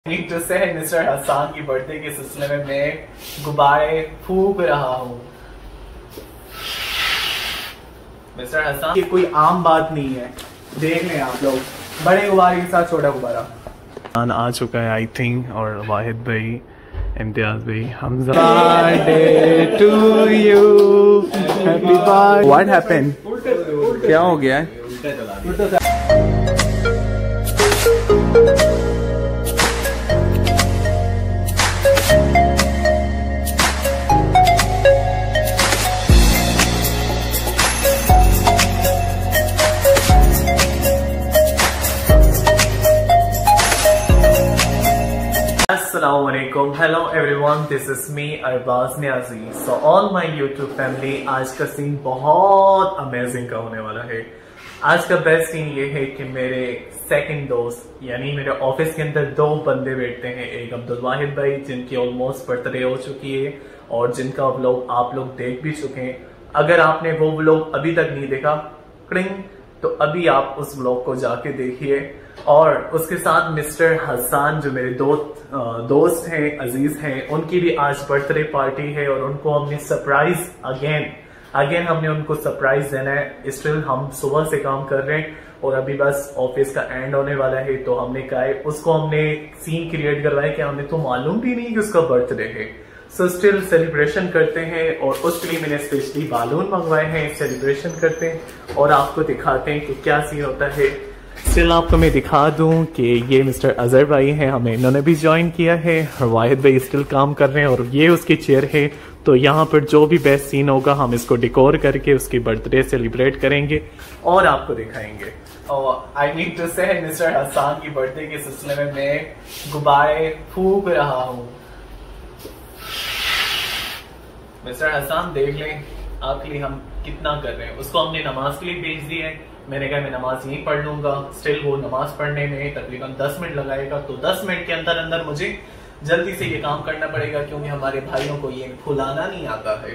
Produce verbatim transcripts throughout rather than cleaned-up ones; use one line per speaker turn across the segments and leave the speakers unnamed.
तो से मिस्टर हसन की बर्थडे के सिलसिले में मैं गुब्बारे फूक रहा हूँ। मिस्टर हसन ये कोई आम बात नहीं है, देख लें आप लोग, बड़े गुब्बारे के साथ छोटा गुब्बारा आ चुका है आई थिंक। और वाहिद भाई, इम्तियाज भाई, Hamza, birthday to you, happy birthday. What happened? क्या हो गया है? Assalamualaikum, hello everyone, this is me Arbaaz Niazi. So all my YouTube family, आज का सीन बहुत अमेजिंग का होने वाला है। आज का बेस्ट सीन ये है कि मेरे सेकंड दोस्त यानी मेरे ऑफिस के अंदर दो बंदे बैठते हैं। एक अब्दुल वाहिद भाई जिनकी ऑलमोस्ट बर्थडे हो चुकी है और जिनका व्लॉग आप लोग देख भी चुके हैं। अगर आपने वो व्लॉग अभी तक नहीं देखा क्रिंग तो अभी आप उस व्लॉग को जाके देखिए। और उसके साथ मिस्टर हसन जो मेरे दो दोस्त हैं, अजीज हैं, उनकी भी आज बर्थडे पार्टी है और उनको हमने सरप्राइज अगेन अगेन हमने उनको सरप्राइज देना है। स्टिल हम सुबह से काम कर रहे हैं और अभी बस ऑफिस का एंड होने वाला है, तो हमने कहा है उसको हमने सीन क्रिएट करवाया कि हमें तो मालूम भी नहीं कि उसका बर्थडे है। सो स्टिल सेलिब्रेशन करते हैं और उसके लिए मैंने स्पेशली बालून मंगवाए हैं। सेलिब्रेशन करते हैं और आपको दिखाते हैं कि क्या सीन होता है। स्टिल आपको मैं दिखा दूं कि ये मिस्टर अजहर भाई हैं, हमें इन्होंने भी ज्वाइन किया है और वाहिद भाई स्टिल काम कर रहे हैं और ये उसकी चेयर है। तो यहाँ पर जो भी बेस्ट सीन होगा हम इसको डिकोर करके उसकी बर्थडे सेलिब्रेट करेंगे और आपको दिखाएंगे। और I need to say mister Hassan की बर्थडे के सिलसिले में मैं गुब्बारे फूक रहा हूँ। मिस्टर हसन देख लें आपके लिए हम कितना कर रहे हैं। उसको हमने नमाज के लिए भेज दी है, मैंने कहा मैं नमाज यहीं पढ़ लूंगा। स्टिल वो नमाज पढ़ने में तकरीबन दस मिनट लगाएगा, तो दस मिनट के अंदर अंदर मुझे जल्दी से ये काम करना पड़ेगा क्योंकि हमारे भाइयों को ये फुलाना नहीं आता है।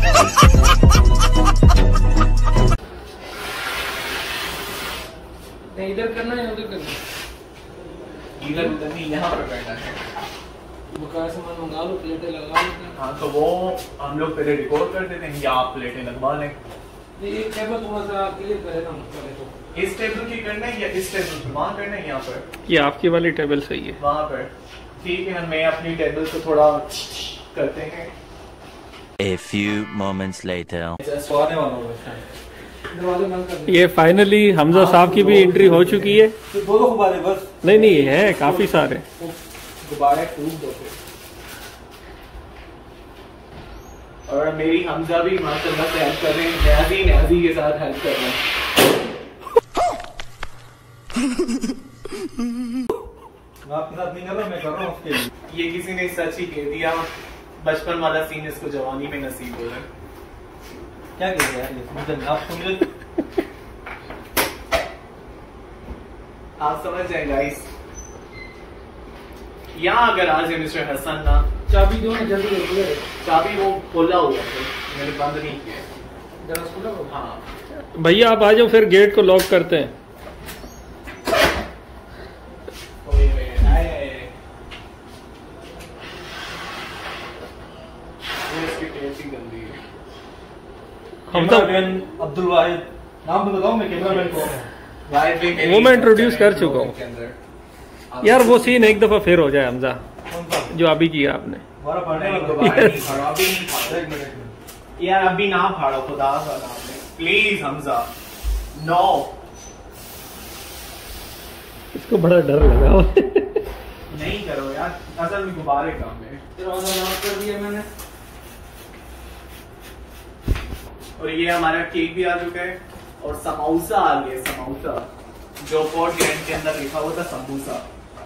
इधर करना है उधर करना?
इधर उधर नहीं, यहाँ पर करना है।
सामान मंगा लो, प्लेटें लगा लो।
हाँ तो वो हम लोग पहले रिकॉर्ड कर देते हैं या आप प्लेटें लगवा लें।
ये टेबल थोड़ा सा क्लियर करे ना तो।
इस टेबल की करना है या इस टेबल पे? वहाँ करना है यहाँ पर?
ये आपकी वाली टेबल सही है।
वहाँ पर ठीक है, हमें अपनी टेबल को थोड़ा करते हैं।
A few moments later.
ये फाइनली हमजा साहब की भी एंट्री हो चुकी है।
तो दो दो गुब्बारे बस?
नहीं नहीं है काफी सारे
गुब्बारे फूक दो। और मेरी हमजा भी माशाल्लाह से हेल्प कर रहे हैं, न्याजी न्याजी के साथ हेल्प कर रहे हैं। मैं आपके साथ नहीं कर रहा, मैं कर रहा हूँ उसके लिए। ये किसी ने सच ही कह दिया, बचपन वाला सीन इसको जवानी में नसीब हो रहा है। क्या कह रहे हैं आप? समझे? आप समझ जाए गाइस। यहाँ अगर आज है मिस्टर हसन ना, चाबी दो ना जल्दी जल्दी। चाबी वो खोला हुआ है, मैंने बंद नहीं किया। जरा खोला हो। हाँ
भैया आप आ जाओ, फिर गेट को लॉक करते हैं। हम तो
अब्दुल वाहिद नाम तो बताओ, मैं कैमरामैन को
वो मैं इंट्रोड्यूस कर चुका हूँ यार। वो सीन एक दफा फिर हो जाए हमजा जो अभी किया आपने।
यार अभी ना फाड़ो खुदा प्लीज हमजा, नो।
इसको बड़ा डर लगा।
नहीं करो यार, असल में गुब्बारे काम है। कर दिया मैंने। और ये हमारा केक भी आ चुका है और समोसा आ गया। समोसा जो पोर्ट ग्रैंड के अंदर लिखा हुआ था समोसा।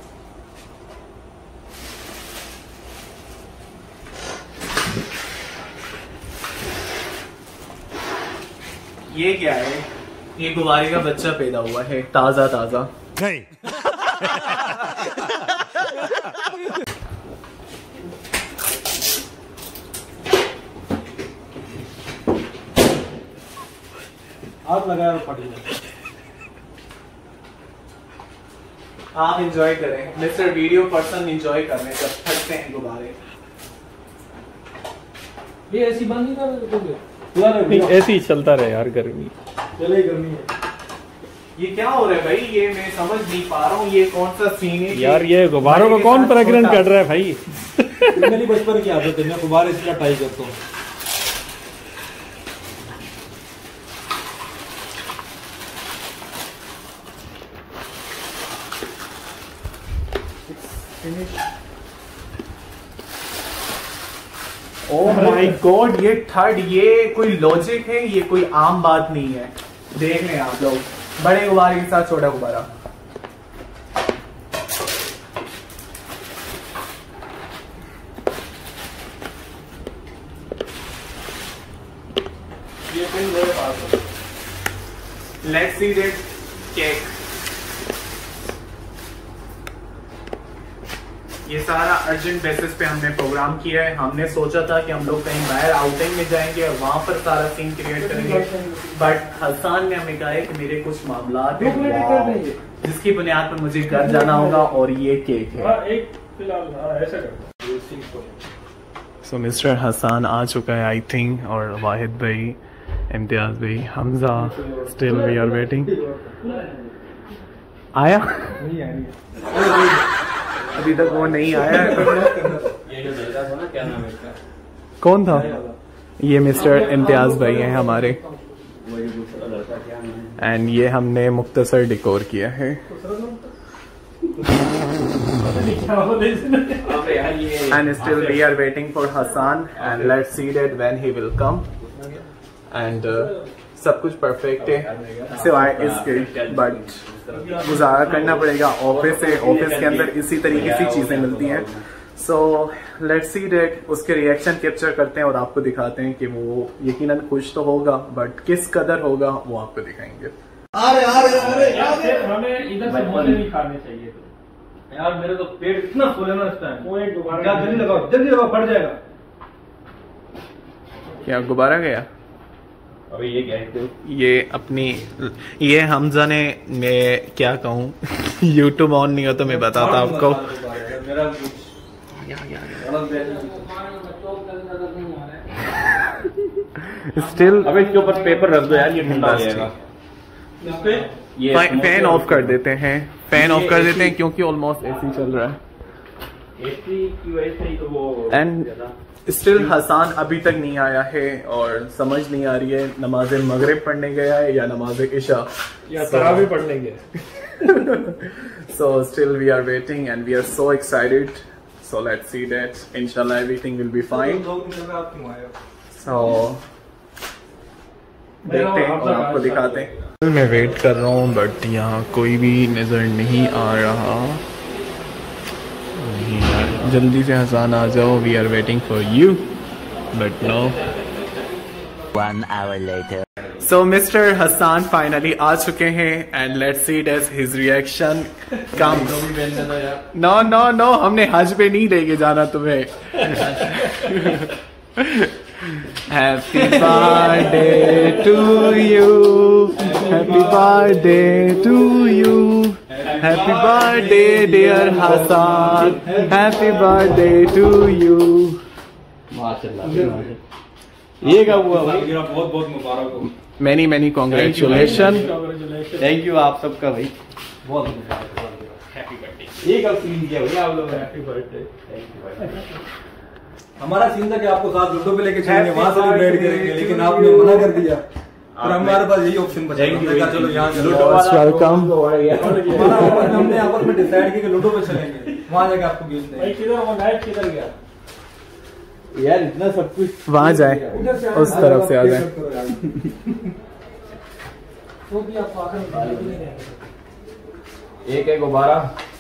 ये क्या है? ये गुब्बारे का बच्चा पैदा हुआ है, ताजा ताजा। नहीं। हाथ लगाया और फट गया। आप एंजॉय करें, मिस्टर वीडियो पर्सन एंजॉय कर रहे हैं जब फटते हैं गुब्बारे।
ये ऐसी बंद नहीं कर, ऐसे ही चलता रहे यार, गर्मी चले गर्मी है।
ये क्या हो रहा है भाई, ये मैं समझ नहीं पा रहा हूँ, ये कौन सा सीन है
यार? ये गुब्बारों को कौन प्रेग्नेंट कर रहा है भाई?
मेरी बचपन की आदत है, मैं गुब्बारे से ट्राई करता हूँ।
ओह माय गॉड, ये थर्ड, ये कोई लॉजिक है? ये कोई आम बात नहीं है। देख लें आप लोग, बड़े गुब्बारे के साथ छोटा गुब्बारा। ये पिन मेरे पास है। Let's see that cake. ये सारा अर्जेंट बेसिस पे हमने प्रोग्राम किया है। हमने सोचा था कि हम लोग कहीं बाहर आउटिंग में जाएंगे और वहां पर सारा सीन क्रिएट करेंगे, बट हसन ने हमें कहा है कि मेरे कुछ मामला हैं जिसकी बुनियाद पर मुझे घर जाना होगा और ये केक है। सो मिस्टर हसन आ चुका है आई थिंक, और वाहिद भाई, इम्तियाज भाई, Hamza, still we are waiting. आया अभी तक वो नहीं आया। कौन था? ये मिस्टर इम्तियाज भाई हैं हमारे, एंड ये हमने मुख्तसर डिकोर किया है। And still we are waiting for Hassan, and let's see that when he will come. And सब कुछ परफेक्ट है सिवाय इसके, बट गुजारा करना पड़ेगा ऑफिस से। ऑफिस के अंदर इसी तरीके की चीजें मिलती हैं। सो लेट्स सी दैट उसके रिएक्शन कैप्चर करते हैं और आपको दिखाते हैं कि वो यकीनन खुश तो होगा, बट किस कदर होगा वो आपको दिखाएंगे।
अरे अरे अरे
हमें इधर से मोले नहीं खाने चाहिए तो।
यार मेरे तो पेट इतना फुल है ना इस टाइम। वो एक गुब्बारा क्या जल्दी लगाओ, जल्दी लगाओ, फट जाएगा।
क्या गुब्बारा गया?
अभी ये क्या है?
ये अपनी, ये हमजा ने, मैं क्या कहूँ, यूट्यूब ऑन नहीं हो तो मैं बताता आपको। स्टिल
अबे इसके ऊपर पेपर रख दो यार, ये ठंडा हो जाएगा।
फैन ऑफ कर देते हैं, फैन ऑफ कर देते हैं क्योंकि ऑलमोस्ट एसी चल रहा है।
एसी की वजह से ही तो वो
एंड स्टिल हसन अभी तक नहीं आया है और समझ नहीं आ रही है नमाज मगरिब पढ़ने गया है या नमाज इशा
या तरावी पढ़ने गया।
So still we are waiting and we are so excited. So let's see that inshallah everything will be fine. So देखते हैं और आपको दिखाते हैं। मैं वेट कर रहा हूँ बट यहाँ कोई भी नजर नहीं आ रहा। नहीं यार, जल्दी से हसन आ जाओ, we are waiting for you but no.
One hour later.
So Mister Hassan finally आ चुके हैं and let's see does his reaction comes. No no no, हमने हज पे नहीं लेके जाना तुम्हें। Happy birthday to you, happy birthday to you, happy birthday dear Hassan, happy birthday to you.
माशाल्लाह, ये क्या हुआ भाई? बहुत बहुत मुबारक हो।
Many many congratulations.
Thank you आप सबका भाई, बहुत हैप्पी बर्थडे। ये कब सीन किया भाई आप लोग? Happy birthday. Thank you. हमारा सीन था कि आपको साथ लूडो पे लेके चलेंगे, वहां से भी बैठ करेंगे, लेकिन आपने मना कर दिया। और हमारे पास यही ऑप्शन बचा था, चलो यहाँ से लूडो वाला
वेलकम।
हमारा हमने आपस में डिसाइड किया कि लूडो पे चलेंगे, वहां जाके आपको गेम देंगे।
भाई किधर वो नाइट किधर गया
यार? इतना सब कुछ
वहां जाए, उस तरफ से आ जाए।
वो भी आप आखिर में
एक एक गुब्बारा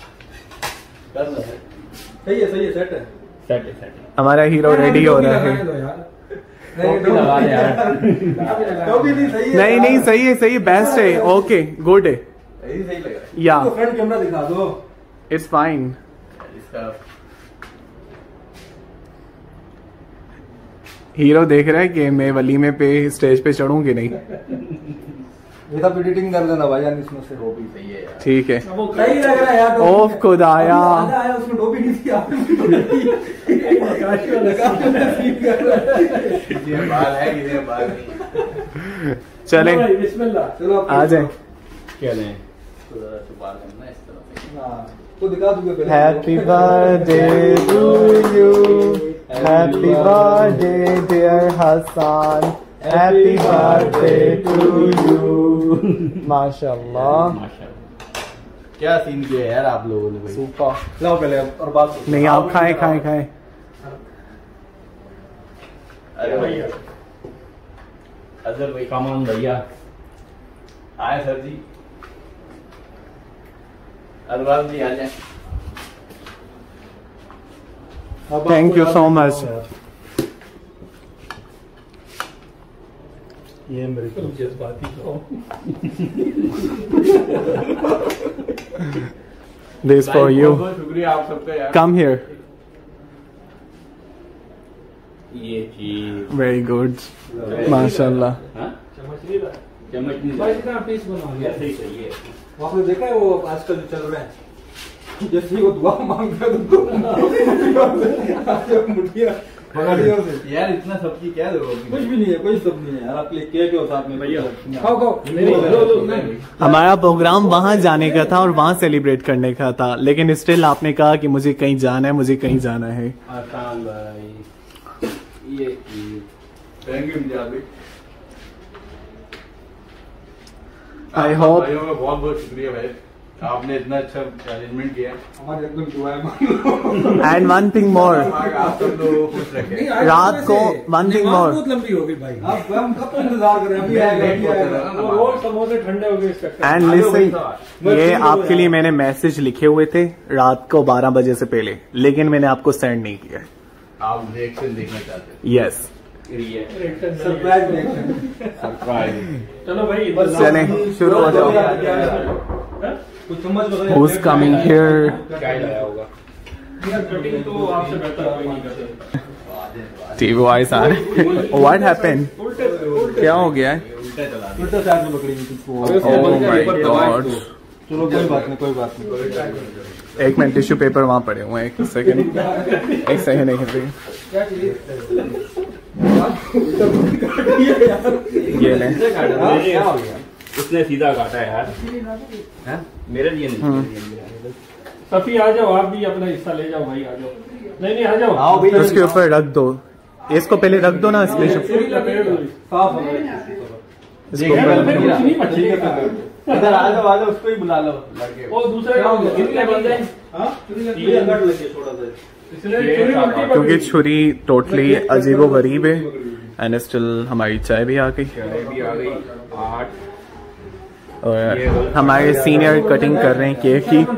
सही है, सही है, सेट है, सेट है, सेट है।
हमारा हीरो रेडी हो रहा है।
टोपी लगा दे यार। टोपी नहीं सही है।
नहीं नहीं सही है, सही है, बेस्ट है, ओके गुड है,
यही सही लग रहा है।
या
फ्रंट कैमरा दिखा दो।
It's fine.
इसका
हीरो देख रहा है कि मैं वलीमे पे स्टेज पे चढ़ूं कि नहीं।
ये सब एडिटिंग कर देना भाई यार, इसमें से वो भी सही है यार।
ठीक है,
सही लग रहा है यार।
ओफ खुदाया,
आया उसमें डोबी नहीं थी, आपने बाल है किसी बाल नहीं।
चले
चलो
आ जाए।
क्या लें तो जरा बाल करना इस तरह से। हां तो दिखा दूंगा पहले।
Happy birthday to you, happy birthday dear Hassan, happy birthday to you. माशाल्लाह,
क्या सीन किया यार आप लोगों ने भाई। सुपर। लाओ पहले और बात
नहीं आप खाएं खाएं खाएं।
अरे भैया अजहर भाई, कमान भैया आए सर जी, अरबाज जी आ जाए।
Thank you so much.
ये मेरे को जज्बाती
दिस फॉर यू।
शुक्रिया आप सबका यार।
Come here.
ये चीज
वेरी गुड, माशाल्लाह।
चम्मच नहीं चम्मच नहीं पीस बना सही सही है। आपने देखा है वो आजकल जो चल रहा है, जैसे ही वो दुआ मांगता है तो मुठिया यार, इतना सब्जी क्या दो? कुछ भी नहीं है, कोई सब नहीं है यार। आपके लिए केक है साथ में भैया, खाओ खाओ।
हमारा प्रोग्राम वहां जाने का था और वहां सेलिब्रेट करने का था, लेकिन स्टिल आपने कहा कि मुझे कहीं जाना है, मुझे कहीं जाना है।
आसान भाई, ये थैंक यू भाई।
आई होप
भाइयों का बहुत बहुत शुक्रिया भाई, आपने इतना अच्छा अरेंजमेंट किया। हमारे एकदम दुआ है।
एंड वन थिंग मोर,
आप सब लोग खुश रखें।
रात को वन थिंग मोर,
बहुत लंबी होगी भाई। आप हम कब तक इंतजार कर रहे हैं? अभी आएगा, और समोसे ठंडे हो गए।
एंड लिसन, ये आपके लिए मैंने मैसेज लिखे हुए थे रात को बारह बजे से पहले, लेकिन मैंने आपको सेंड नहीं किया।
आप रिएक्शन देखना चाहते हैं?
Yes,
surprise reaction. सरप्राइज। चलो भाई
चलें शुरू हो जाओ।
कुछ समझ बताइए।
Who's coming here?
क्या ही लगाया होगा यार, कटिंग तो आपसे बेहतर कोई नहीं कर सकता।
टीवी वॉइस आ रहे। What happened? क्या हो गया है?
उल्टा साइड में पकड़ी थी।
Oh my God.
चलो कोई बात नहीं, कोई बात नहीं।
एक मिनट, टिश्यू पेपर वहां पड़े हुए हैं। एक सेकंड, एक सेकंड, एक सेकंड। ये ले,
उसने सीधा काटा यार। है? मेरे लिए नहीं। सफी आ जाओ, आप भी अपना हिस्सा ले जाओ भाई, आ जाओ। नहीं नहीं आ जाओ,
आओ भाई।
उसके ऊपर रख दो, इसको पहले रख दो ना। इसमें
साफ हो
इसको ऊपर
इधर आ जाओ, आ जाओ, उसको ही बुला लो।
वो दूसरे कितने बंदे हैं?
हाँ अंदर लगे थोड़ा सा,
क्योंकि छुरी टोटली अजीबो गरीब है। एंड स्टिल हमारी चाय भी आ गई
भी आ गई। आठ
और हमारे सीनियर कटिंग कर रहे हैं केक की।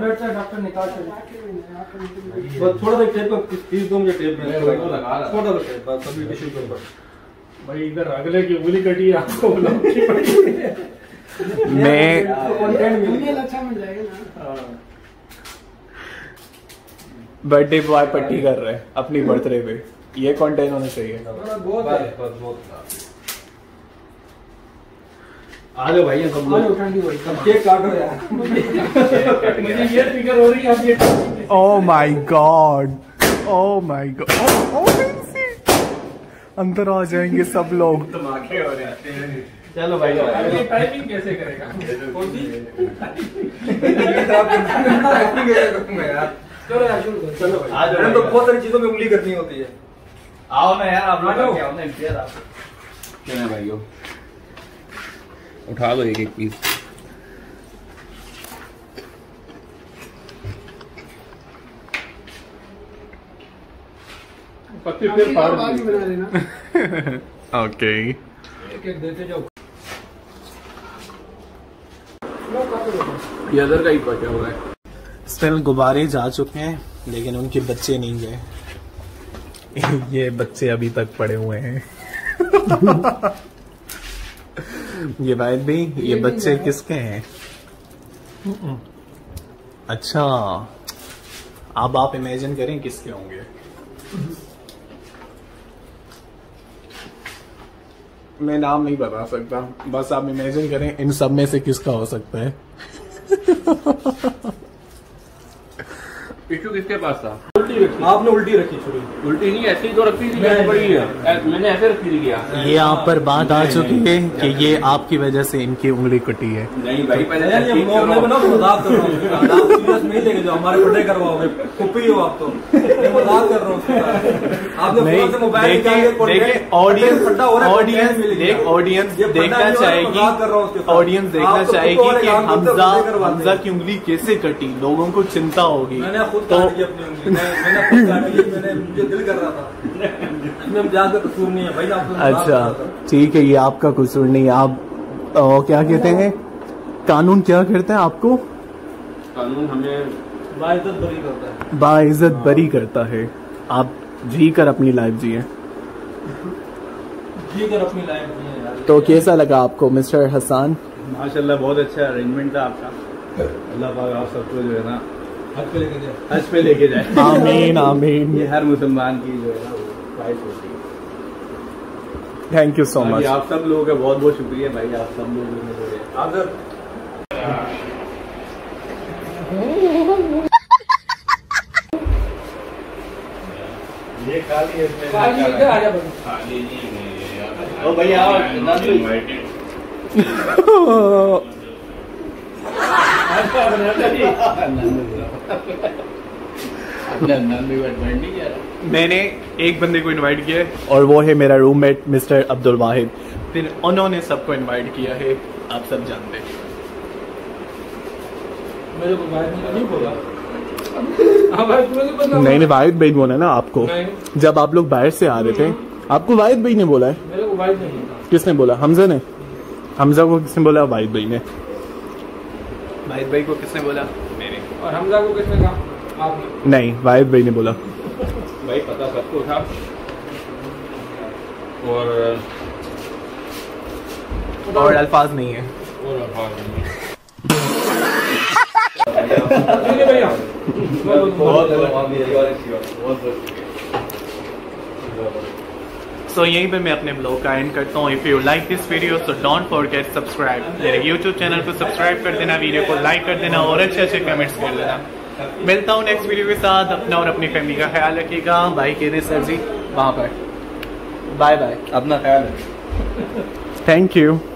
थोड़ा सा टेप पीस दो मुझे, टेप में थोड़ा सा टेप बस, सभी टिश्यू पेपर।
भाई इधर अगले की उंगली कटी है, आपको बुलानी पड़ी है।
मैं
अच्छा मिल जाएगा ना।
बर्थडे बॉय पट्टी कर रहे हैं अपनी बर्थडे पे, ये कंटेंट होना चाहिए।
बहुत है, बहुत। आ जाओ भाई, सब लोग केक काटो यार।
मुझे ये फिक्र हो रही है अब ये।
Oh my God, oh my God, अंदर आ जाएंगे सब लोग।
धमाके हो रहे हैं। चलो भाई,
ये टाइमिंग कैसे करेगा? कौन सी?
चलो यार, चलो भाई, आ जाओ। तो बहुत सारी चीजों में उंगली करनी होती है। आओ ना यार, आप लोग क्या होना है यार।
क्या है भाइयों, उठा लो एक एक पीस। पत्ते फिर फाड़ बना देना।
ओके,
एक एक देते जाओ।
ये अदर का ही बचा हुआ है।
स्टिल गुब्बारे जा चुके हैं, लेकिन उनके बच्चे नहीं गए। ये बच्चे अभी तक पड़े हुए हैं। ये वाहिद भी, ये बच्चे किसके हैं? अच्छा, अब आप इमेजिन करें किसके होंगे। मैं नाम नहीं बता सकता, बस आप इमेजिन करें इन सब में से किसका हो सकता है।
टिश्यू किसके पास था?
उल्टी रखी आपने, उल्टी रखी छुरी।
उल्टी नहीं, ऐसी तो रखी थी, ऐसे पड़ी है, मैंने ऐसे रखी थी क्या?
ये आप पर बात आ चुकी है कि ये आपकी वजह से इनकी उंगली कटी है।
नहीं भाई, पहले
नहीं, ये मौके पे ना मजाक कर रहा हूँ, आप सीरियस नहीं लेके जाओ, हमारे बर्थडे करवाओगे, कुप्पी हो आप तो। मैं मजाक कर रहा हूँ, आपने फोन से मोबाइल निकाल के
देखिए ऑडियंस ऑडियंस देख ऑडियंस देखना चाहेगी ऑडियंस देखना चाहेगी कि हमजा हमजा की उंगली कैसे कटी, लोगों को चिंता होगी।
मैंने खुद काटी अपनी उंगली, मैंने खुद काटी, मैंने मुझे दिल कर रहा था, इसमें ज्यादा कसूर नहीं है भाई।
अच्छा ठीक है, ये आपका कसूर नहीं है। आप ओ, क्या कहते हैं, कानून क्या करते हैं आपको?
कानून हमें
बाइज्जत बरी करता है,
बाइज्जत बरी करता है। आप जी कर अपनी लाइफ जिए,
जी कर अपनी लाइफ जिए यार।
तो कैसा लगा आपको मिस्टर हसन?
माशाल्लाह बहुत अच्छा अरेंजमेंट था आपका, अल्लाह पाक आप सबको जो है ना हज पे लेके जाए, हज पे लेके जाए।
आमीन आमीन।
ये हर मुसलमान की जो है ना ख्वाहिश होती है।
Thank you so much.
आप सब लोगों का बहुत बहुत शुक्रिया भाई, आप सब लोगों ने जो है आप सर ये खाली है, इसमें आ जा खाली नहीं है। ओ भैया
मैंने एक बंदे को इनवाइट किया है और वो है मेरा रूममेट मिस्टर अब्दुल वाहिद। फिर उन्होंने सबको इनवाइट किया है, आप सब जानते हैं।
मेरे को नहीं बोला,
नहीं नहीं वाहिद भाई बोला ना आपको, जब आप लोग बाहर से आ रहे थे आपको वाहिद भाई ने बोला है।
मेरे को वाहिद नहीं,
किसने बोला? हमजा ने। हमजा को किसने बोला? वाहिद भाई ने। वाहिद भाई को किसने बोला? मैंने।
और हमजा को किसने कहा? आपने।
नहीं, वाहिद भाई ने बोला।
भाई पता सबको था, और
और अल्फाज नहीं है।
और अल्फाज नहीं है।
भैया
सो यहीं पे मैं अपने ब्लॉग का एंड करता हूँ। If you like this video so don't forget subscribe, मेरे यूट्यूब चैनल को सब्सक्राइब कर देना, वीडियो को लाइक कर देना और अच्छे अच्छे कमेंट्स कर देना। मिलता हूँ नेक्स्ट वीडियो के साथ। अपना और अपनी फैमिली का ख्याल रखिएगा। भाई कह दे सर जी वहाँ पर बाय बाय,
अपना ख्याल है।
Thank you.